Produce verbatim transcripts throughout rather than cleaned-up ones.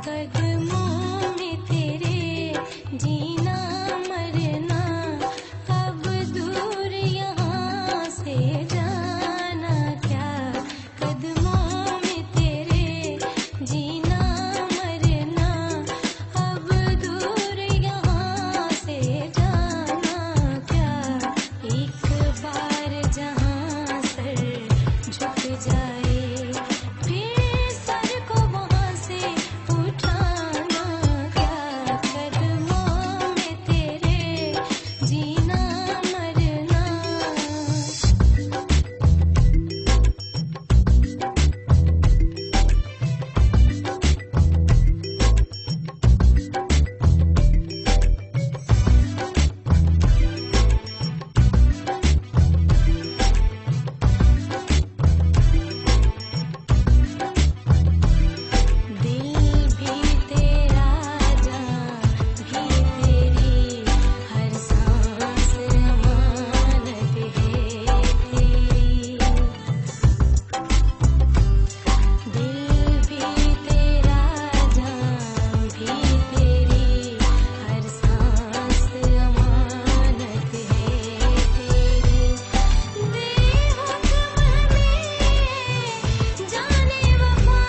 कदमों में तेरे जीना मरना, अब दूर यहाँ से जाना क्या। कदमों में तेरे जीना मरना, अब दूर यहाँ से जाना क्या। एक बार जहाँ सर झुक जाए, फिर सर को वहाँ से उठाना क्या। कदमों में तेरे जीना मरना। दिल भी तेरा, जान भी तेरी, हर सांस अमानत है तेरी। दिल भी तेरा, जान भी तेरी, हर सांस अमानत है तेरी। दे हुक्म में जाने वफा,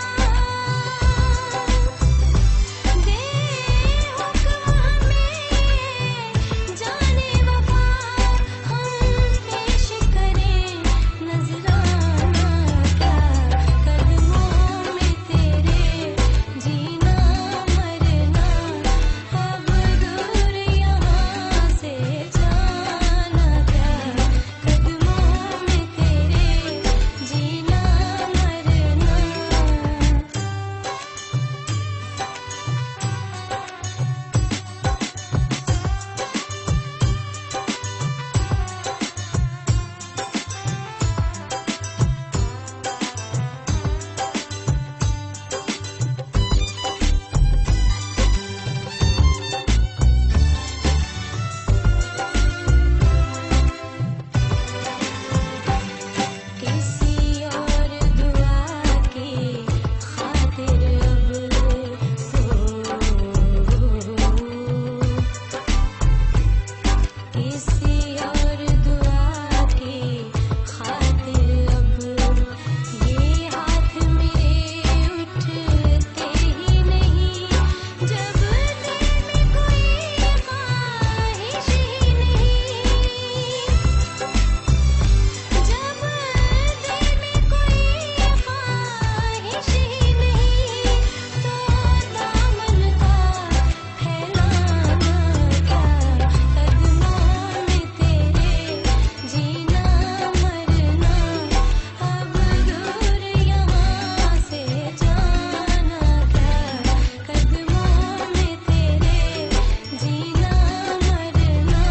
दे हुक्म में जाने वफा, हम पेश करें नजराना क्या। कदमों में तेरे जीना मरना, अब दूर यहाँ से जाना क्या। कदमों में तेरे जीना मरना। किसी और दुआ की खातिर अब, किसी और दुआ की खातिर अब, ये हाथ मेरे उठते ही नहीं। जब दिल में कोई ख्वाहिश ही नहीं, जब दिल में कोई ख्वाहिश ही नहीं, तो दामन का फैलाना क्या। कदमों में तेरे जीना मरना, अब दूर यहाँ से जाना क्या। कदमों में तेरे जीना मरना।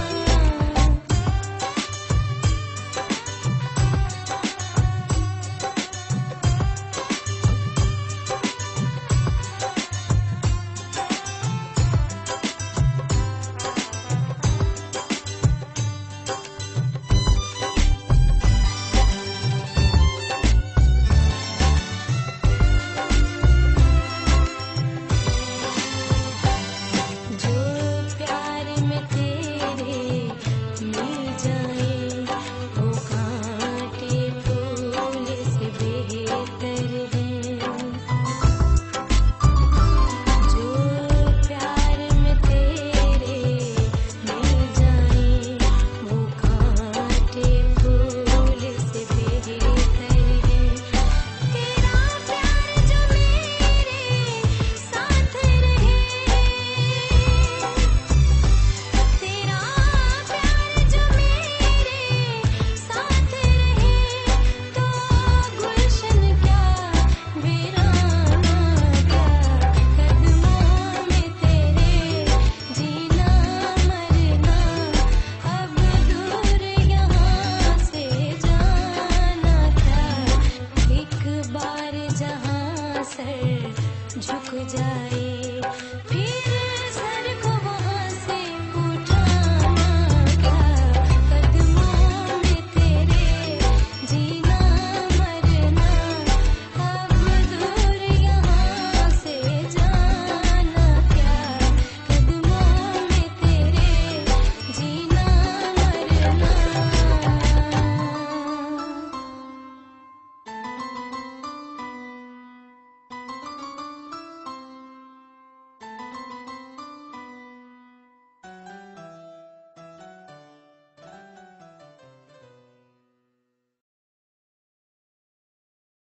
जो प्यार में तेरे मिल जाए, वो कांटे फूल से बेहतर है। जो प्यार में तेरे मिल जाए, वो कांटे फूल से बेहतर है। तेरा प्यार जो मेरे साथ रहे, तेरा प्यार जो मेरे साथ रहे, तो गुलशन क्या वीराना क्या। कदमों में तेरे जीना मरना, अब दूर यहाँ से जाना क्या। एक बार जहाँ सर झुक जाए, फिर